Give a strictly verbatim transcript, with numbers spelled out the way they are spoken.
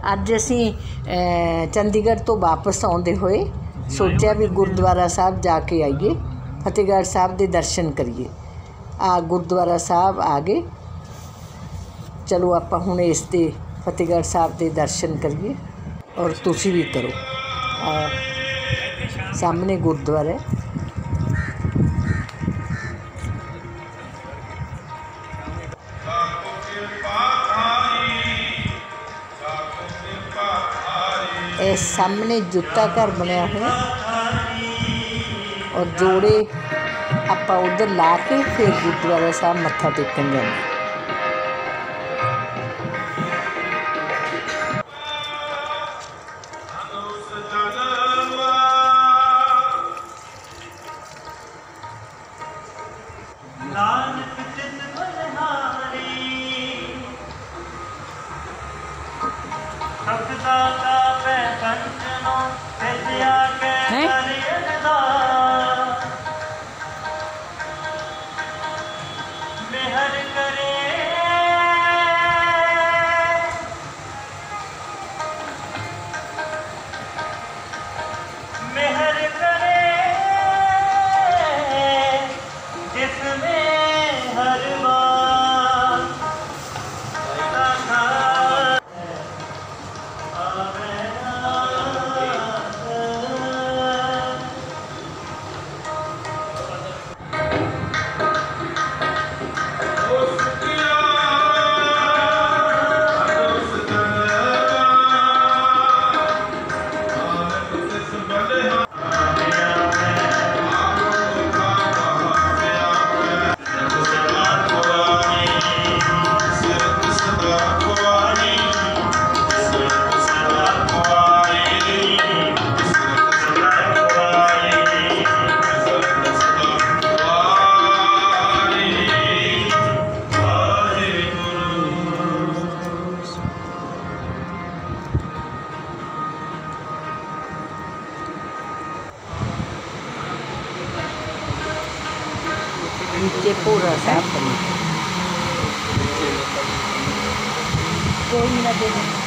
अज असी चंडीगढ़ तो वापस आउंदे होए सोचा भी गुरुद्वारा साहब जाके आइए, फतेहगढ़ साहब के दर्शन करिए। आ गुरुद्वारा साहब आ गए। चलो आपां हुण इस दे फतेहगढ़ साहब के दर्शन करिए और तुसी भी करो। आ सामने गुरुद्वारा है। इस सामने जूता घर बनया हुआ और जोड़े आपां उधर ला के फिर गुरुद्वारा साहब मत्था टेकन जाते। नीचे पूरा साफ करना कोई ना दे